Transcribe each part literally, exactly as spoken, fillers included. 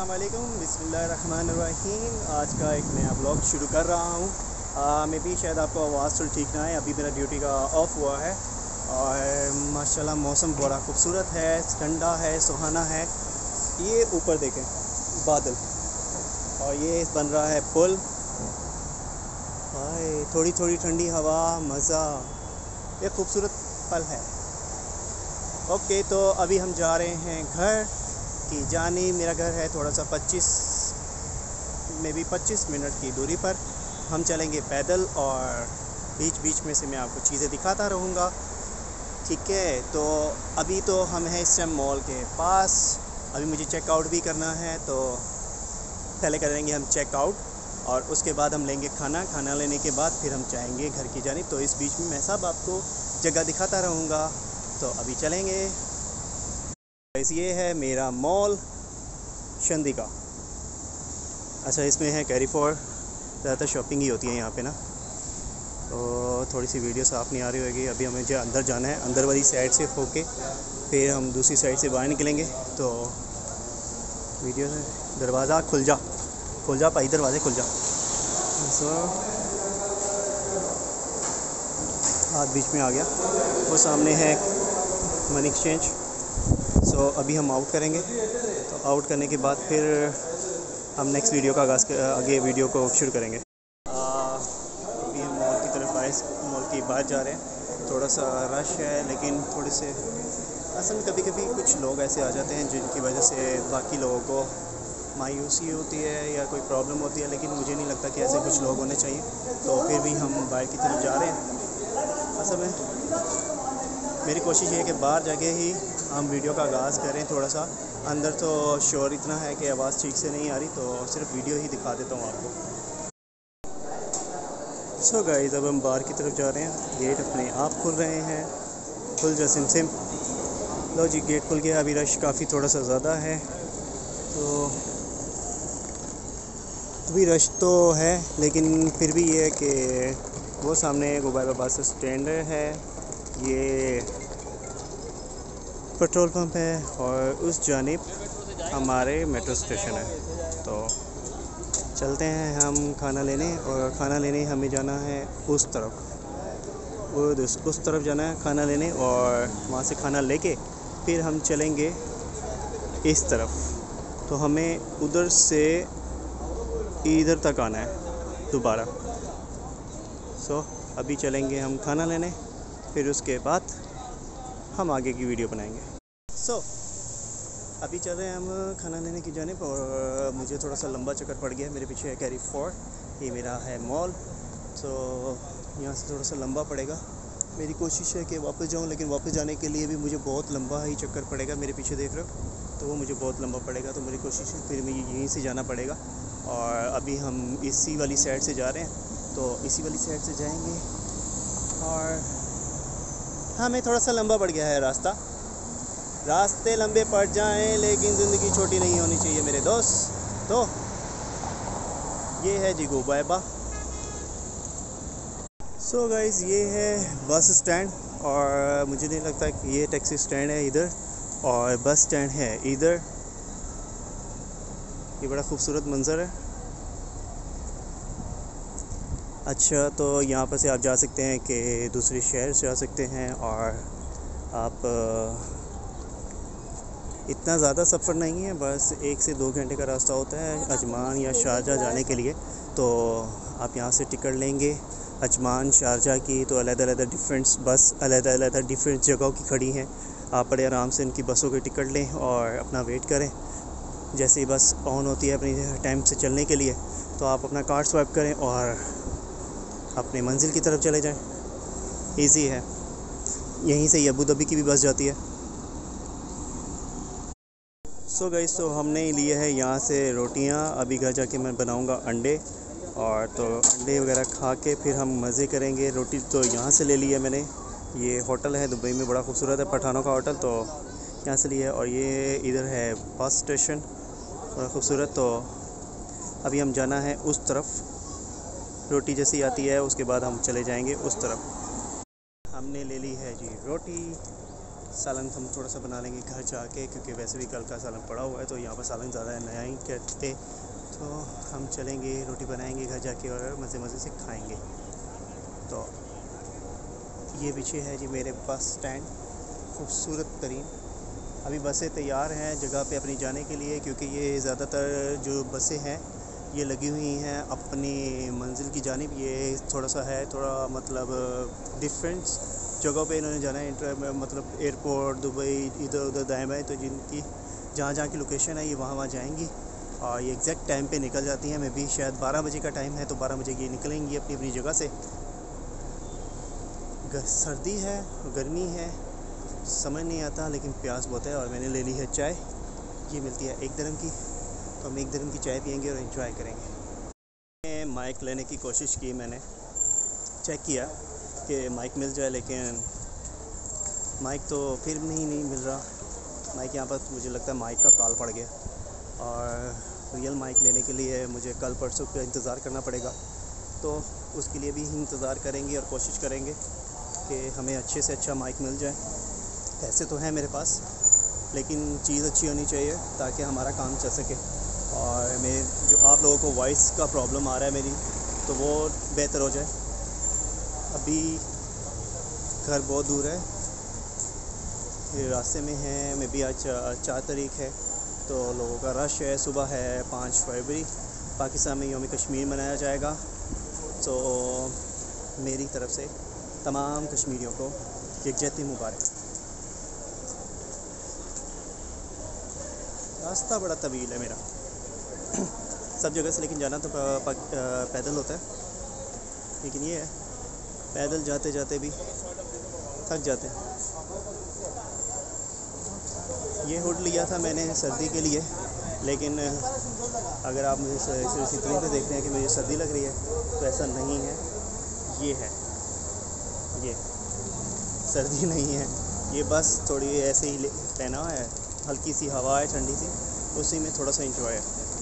अस्सलाम वालेकुम, बिस्मिल्लाहिर्रहमानिर्रहीम। आज का एक नया ब्लॉग शुरू कर रहा हूँ। मे भी शायद आपको आवाज़ थोड़ी ठीक ना है, अभी मेरा ड्यूटी का ऑफ हुआ है और माशाल्लाह मौसम बड़ा खूबसूरत है, ठंडा है, सुहाना है। ये ऊपर देखें बादल, और ये बन रहा है पुल। हाय, थोड़ी थोड़ी ठंडी हवा, मज़ा, ये खूबसूरत पल है। ओके, तो अभी हम जा रहे हैं घर की जानी। मेरा घर है थोड़ा सा पच्चीस में भी पच्चीस मिनट की दूरी पर। हम चलेंगे पैदल और बीच बीच में से मैं आपको चीज़ें दिखाता रहूँगा, ठीक है। तो अभी तो हम हैं इस टाइम मॉल के पास। अभी मुझे चेकआउट भी करना है, तो पहले करेंगे हम चेकआउट और उसके बाद हम लेंगे खाना। खाना लेने के बाद फिर हम जाएंगे घर की जानिब। तो इस बीच में मैं सब आपको जगह दिखाता रहूँगा। तो अभी चलेंगे। ये है मेरा मॉल शंदी का। अच्छा, इसमें है कैरीफॉर, ज़्यादातर शॉपिंग ही होती है यहाँ पे ना। तो थोड़ी सी वीडियो साफ नहीं आ रही होगी। अभी हमें जो अंदर जाना है, अंदर वाली साइड से होके फिर हम दूसरी साइड से बाहर निकलेंगे। तो वीडियो से दरवाज़ा खुल जा खुल जा भाई, दरवाजे खुल जा। सो हाथ बीच में आ गया। वो सामने है मनी एक्सचेंज। सो अभी हम आउट करेंगे। तो आउट करने के बाद फिर हम नेक्स्ट वीडियो का आगाज़ आगे वीडियो को शुरू करेंगे। अभी हम मॉल की तरफ आए, मॉल की बाहर जा रहे हैं। थोड़ा सा रश है, लेकिन थोड़े से असल कभी कभी कुछ लोग ऐसे आ जाते हैं जिनकी वजह से बाकी लोगों को मायूसी होती है या कोई प्रॉब्लम होती है, लेकिन मुझे नहीं लगता कि ऐसे कुछ लोग होने चाहिए। तो फिर भी हम बाहर की तरफ जा रहे हैं। असल में मेरी कोशिश ये है कि बाहर जाके ही हम वीडियो का आगाज़ करें। थोड़ा सा अंदर तो शोर इतना है कि आवाज़ ठीक से नहीं आ रही, तो सिर्फ वीडियो ही दिखा देता हूँ आपको। सो so गाइस, अब हम बाहर की तरफ जा रहे हैं। गेट अपने आप खुल रहे हैं। खुल जा सिम सिम। लो जी, गेट खुल गया। अभी रश काफ़ी थोड़ा सा ज़्यादा है, तो अभी रश तो है, लेकिन फिर भी ये है कि वो सामने गुबारा बस स्टैंड है, ये पेट्रोल पंप है और उस जानिब हमारे मेट्रो स्टेशन है। तो चलते हैं हम खाना लेने, और खाना लेने हमें जाना है उस तरफ, वो उस तरफ जाना है खाना लेने, और वहाँ से खाना लेके फिर हम चलेंगे इस तरफ। तो हमें उधर से इधर तक आना है दोबारा। सो अभी चलेंगे हम खाना लेने, फिर उसके बाद हम आगे की वीडियो बनाएंगे। सो अभी चल रहे हैं हम खाना लेने की जानिब, और मुझे थोड़ा सा लंबा चक्कर पड़ गया है। मेरे पीछे है कैरीफॉर, ये मेरा है मॉल। तो यहाँ से थोड़ा सा लंबा पड़ेगा। मेरी कोशिश है कि वापस जाऊँ, लेकिन वापस जाने के लिए भी मुझे बहुत लंबा ही चक्कर पड़ेगा। मेरे पीछे देख रहे हो, तो वो मुझे बहुत लंबा पड़ेगा। तो मेरी कोशिश है फिर मुझे यहीं से जाना पड़ेगा। और अभी हम इसी वाली साइड से जा रहे हैं, तो इसी वाली साइड से जाएंगे। और हमें थोड़ा सा लंबा पड़ गया है रास्ता। रास्ते लंबे पड़ जाएं, लेकिन ज़िंदगी छोटी नहीं होनी चाहिए मेरे दोस्त। तो ये है जी गुबाइबा। सो गाइस, ये है बस स्टैंड, और मुझे नहीं लगता कि ये टैक्सी स्टैंड है इधर, और बस स्टैंड है इधर। ये बड़ा खूबसूरत मंज़र है। अच्छा, तो यहाँ पर से आप जा सकते हैं कि दूसरे शहर से जा सकते हैं, और आप इतना ज़्यादा सफ़र नहीं है, बस एक से दो घंटे का रास्ता होता है अजमान या शारजा जाने के लिए। तो आप यहाँ से टिकट लेंगे अजमान शारजा की। तो अलग-अलग डिफरेंट बस अलग-अलग डिफरेंट जगहों की खड़ी हैं। आप बड़े आराम से इनकी बसों के टिकट लें और अपना वेट करें। जैसे ही बस ऑन होती है अपनी टाइम से चलने के लिए, तो आप अपना कार्ड स्वाइप करें और अपने मंजिल की तरफ चले जाएं। इजी है। यहीं से अबू धाबी की भी बस जाती है। सो गाइस, तो हमने लिए है यहाँ से रोटियाँ। अभी घर जाके मैं बनाऊँगा अंडे, और तो अंडे वगैरह खा के फिर हम मज़े करेंगे। रोटी तो यहाँ से ले ली है मैंने। ये होटल है दुबई में, बड़ा खूबसूरत है, पठानों का होटल, तो यहाँ से लिया है। और ये इधर है बस स्टेशन, बड़ा खूबसूरत। तो अभी हम जाना है उस तरफ। रोटी जैसी आती है उसके बाद हम चले जाएंगे उस तरफ। हमने ले ली है जी रोटी, सालन हम थोड़ा सा बना लेंगे घर जाके, क्योंकि वैसे भी कल का सालन पड़ा हुआ है, तो यहाँ पर सालन ज़्यादा नया ही करते, तो हम चलेंगे रोटी बनाएंगे घर जाके और मज़े मज़े से खाएंगे। तो ये पीछे है जी मेरे बस स्टैंड, खूबसूरत तरीन। अभी बसें तैयार हैं जगह पे अपनी जाने के लिए, क्योंकि ये ज़्यादातर जो बसें हैं ये लगी हुई हैं अपनी मंजिल की जानिब। ये थोड़ा सा है थोड़ा मतलब डिफरेंट जगहों पे इन्होंने जाना है, इंटर मतलब एयरपोर्ट, दुबई, इधर उधर दाएँ बाएँ, तो जिनकी जहाँ जहाँ की लोकेशन है ये वहाँ वहाँ जाएंगी और ये एग्जैक्ट टाइम पे निकल जाती हैं। मैं भी शायद बारह बजे का टाइम है, तो बारह बजे ये निकलेंगी अपनी अपनी जगह से। सर्दी है, गर्मी है, समझ नहीं आता, लेकिन प्यास बहुत है। और मैंने ले ली है चाय, ये मिलती है एक दरम की, तो हम एक दरम की चाय पियेंगे और एंजॉय करेंगे। माइक लेने की कोशिश की, मैंने चेक किया कि माइक मिल जाए, लेकिन माइक तो फिर नहीं नहीं मिल रहा। माइक यहाँ पर मुझे लगता है माइक का काल पड़ गया, और रियल माइक लेने के लिए मुझे कल परसों का इंतज़ार करना पड़ेगा। तो उसके लिए भी इंतज़ार करेंगे और कोशिश करेंगे कि हमें अच्छे से अच्छा माइक मिल जाए। पैसे तो हैं मेरे पास, लेकिन चीज़ अच्छी होनी चाहिए ताकि हमारा काम चल सके। और मैं जो आप लोगों को वॉइस का प्रॉब्लम आ रहा है मेरी, तो वो बेहतर हो जाए। अभी घर बहुत दूर है, ये रास्ते में है। मैं भी आज चार तारीख है, तो लोगों का रश है। सुबह है पाँच फरवरी, पाकिस्तान में यौम कश्मीर मनाया जाएगा। तो मेरी तरफ से तमाम कश्मीरियों को यकजहती मुबारक। रास्ता बड़ा तवील है मेरा सब जगह से, लेकिन जाना तो पैदल होता है। लेकिन ये है, पैदल जाते जाते भी थक जाते हैं। ये हुड लिया था मैंने सर्दी के लिए, लेकिन अगर आप मुझे इस इतने पे देखते हैं कि मुझे सर्दी लग रही है, तो ऐसा नहीं है। ये है, ये सर्दी नहीं है, ये बस थोड़ी ऐसे ही पहना हुआ है। हल्की सी हवा है ठंडी सी, उसी में थोड़ा सा इंजॉय है।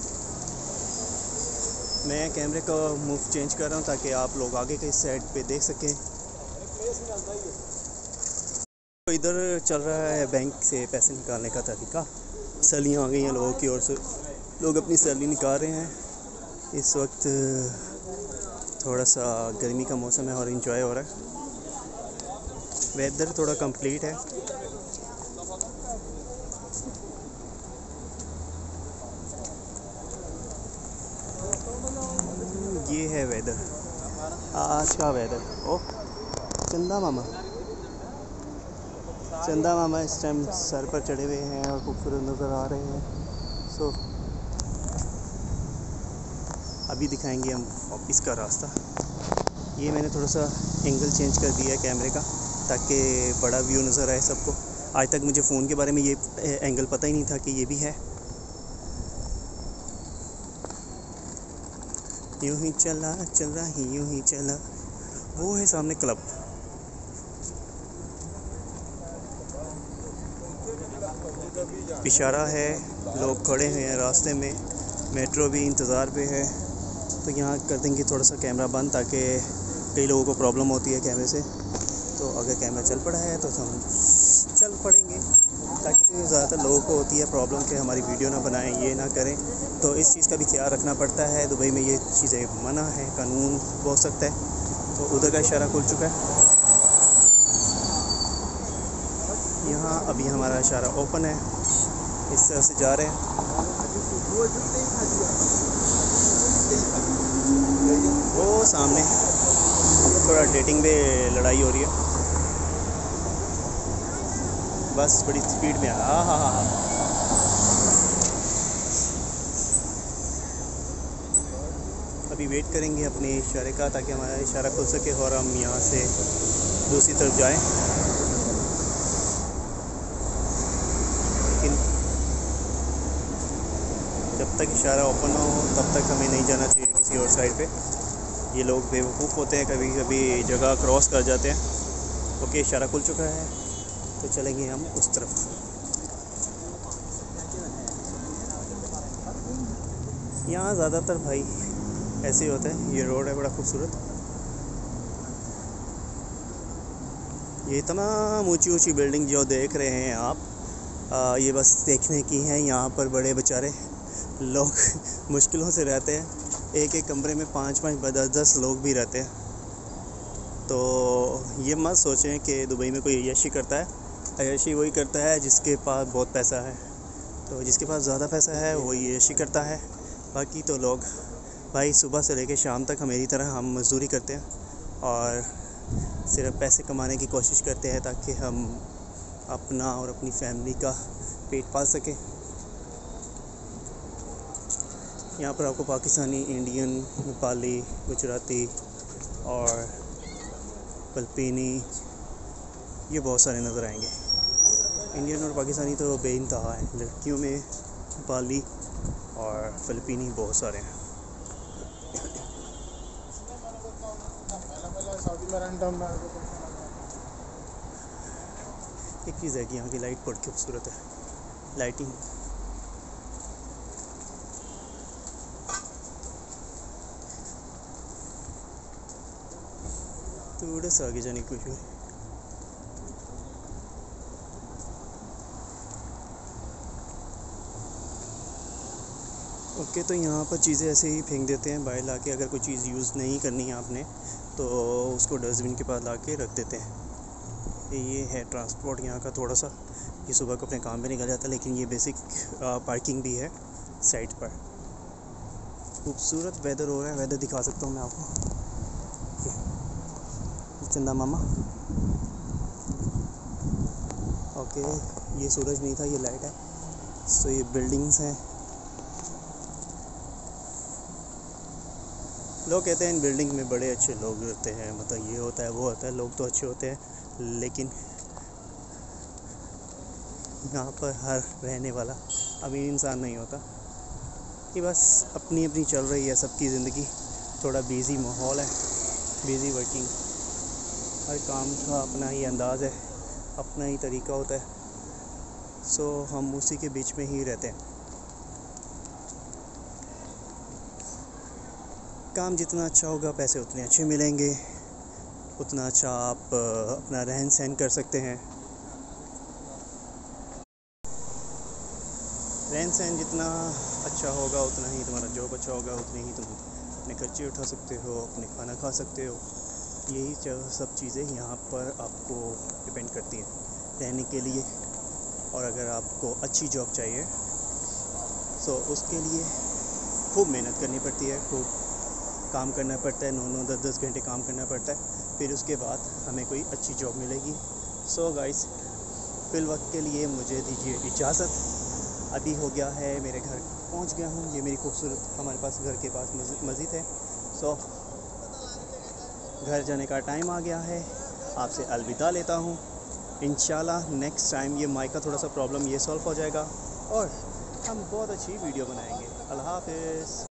मैं कैमरे का मूव चेंज कर रहा हूँ ताकि आप लोग आगे के साइड पे देख सकें। तो इधर चल रहा है बैंक से पैसे निकालने का तरीका। सैलियाँ आ गई हैं लोगों की ओर से, लोग अपनी सैलरी निकाल रहे हैं। इस वक्त थोड़ा सा गर्मी का मौसम है और इंजॉय हो रहा है। वेदर थोड़ा कंप्लीट है। ये है वेदर, आज का वेदर। ओ चंदा मामा, चंदा मामा इस टाइम सर पर चढ़े हुए हैं और खूबसूरत नज़र आ रहे हैं। सो अभी दिखाएंगे हम ऑफिस का रास्ता। ये मैंने थोड़ा सा एंगल चेंज कर दिया है कैमरे का, ताकि बड़ा व्यू नज़र आए सबको। आज तक मुझे फ़ोन के बारे में ये एंगल पता ही नहीं था कि ये भी है। यूं ही चला चला ही यूं ही चला, वो है सामने क्लब। इशारा है, लोग खड़े हैं रास्ते में, मेट्रो भी इंतज़ार पे है। तो यहाँ कर देंगे थोड़ा सा कैमरा बंद, ताकि कई लोगों को प्रॉब्लम होती है कैमरे से। तो अगर कैमरा चल पड़ा है तो हम चल पड़ेंगे, ताकि ज़्यादातर लोगों को होती है प्रॉब्लम कि हमारी वीडियो ना बनाएं, ये ना करें। तो इस चीज़ का भी ख्याल रखना पड़ता है। दुबई में ये चीज़ें मना है, कानून हो सकता है। तो उधर का इशारा खुल चुका है। यहाँ अभी हमारा इशारा ओपन है, इस तरह से जा रहे हैं। वो सामने थोड़ा डेटिंग पे लड़ाई हो रही है, बस बड़ी स्पीड में। हाँ हाँ हाँ हाँ अभी वेट करेंगे अपने इशारे का, ताकि हमारा इशारा खुल सके और हम यहाँ से दूसरी तरफ जाएं। लेकिन जब तक इशारा ओपन हो तब तक हमें नहीं जाना चाहिए किसी और साइड पे। ये लोग बेवकूफ़ होते हैं, कभी कभी जगह क्रॉस कर जाते हैं। ओके, इशारा खुल चुका है, तो चलेंगे हम उस तरफ। यहाँ ज़्यादातर भाई ऐसे ही होता है। ये रोड है बड़ा खूबसूरत। ये तमाम ऊंची ऊंची बिल्डिंग जो देख रहे हैं आप, आ, ये बस देखने की हैं। यहाँ पर बड़े बेचारे लोग मुश्किलों से रहते हैं। एक एक कमरे में पाँच पाँच दस दस लोग भी रहते हैं। तो ये मत सोचें कि दुबई में कोई अय्याशी करता है। अय्याशी वही करता है जिसके पास बहुत पैसा है। तो जिसके पास ज़्यादा पैसा है वही अय्याशी करता है। बाकी तो लोग भाई सुबह से लेकर शाम तक मेरी तरह हम मज़दूरी करते हैं और सिर्फ पैसे कमाने की कोशिश करते हैं ताकि हम अपना और अपनी फैमिली का पेट पाल सकें। यहाँ पर आपको पाकिस्तानी, इंडियन, नेपाली, गुजराती और फिलिपीनी ये बहुत सारे नज़र आएंगे। इंडियन और पाकिस्तानी तो बेइंतहा है, लड़कियों में नेपाली और फिलिपीनी बहुत सारे हैं। एक चीज़ है कि यहाँ की लाइट बड़ी खूबसूरत है, लाइटिंग। थोड़ा सा आगे जाने की कोशिश। ओके, तो यहाँ पर चीज़ें ऐसे ही फेंक देते हैं बाहर ला के। अगर कोई चीज़ यूज़ नहीं करनी है आपने तो उसको डस्टबिन के पास ला के रख देते हैं। ये है ट्रांसपोर्ट यहाँ का थोड़ा सा। ये सुबह को अपने काम पे निकल जाता है, लेकिन ये बेसिक पार्किंग भी है साइड पर। खूबसूरत वेदर हो रहा है, वेदर दिखा सकता हूँ मैं आपको। चंदा मामा, ओके, ये सूरज नहीं था, ये लाइट है। सो ये बिल्डिंग्स हैं। लोग कहते हैं इन बिल्डिंग में बड़े अच्छे लोग रहते हैं, मतलब ये होता है वो होता है, लोग तो अच्छे होते हैं, लेकिन यहाँ पर हर रहने वाला अमीर इंसान नहीं होता। कि बस अपनी अपनी चल रही है सबकी ज़िंदगी। थोड़ा बिज़ी माहौल है, बिज़ी वर्किंग। हर काम का अपना ही अंदाज़ है, अपना ही तरीका होता है। सो हम उसी के बीच में ही रहते हैं। काम जितना अच्छा होगा पैसे उतने अच्छे मिलेंगे, उतना अच्छा आप अपना रहन सहन कर सकते हैं। रहन सहन जितना अच्छा होगा उतना ही तुम्हारा जॉब अच्छा होगा, उतने ही तुम अपने खर्चे उठा सकते हो, अपने खाना खा सकते हो। यही सब चीज़ें यहाँ पर आपको डिपेंड करती हैं रहने के लिए। और अगर आपको अच्छी जॉब चाहिए तो उसके लिए खूब मेहनत करनी पड़ती है, खूब काम करना पड़ता है, नौ नौ दस दस घंटे काम करना पड़ता है, फिर उसके बाद हमें कोई अच्छी जॉब मिलेगी। सो गाइस, फिल वक्त के लिए मुझे दीजिए इजाज़त। अभी हो गया है, मेरे घर पहुंच गया हूं। ये मेरी खूबसूरत, हमारे पास घर के पास मस्जिद है। सो घर जाने का टाइम आ गया है, आपसे अलविदा लेता हूं। इंशाल्लाह नेक्स्ट टाइम ये माइक का थोड़ा सा प्रॉब्लम ये सॉल्व हो जाएगा और हम बहुत अच्छी वीडियो बनाएंगे। अल्लाह हाफ़िज़।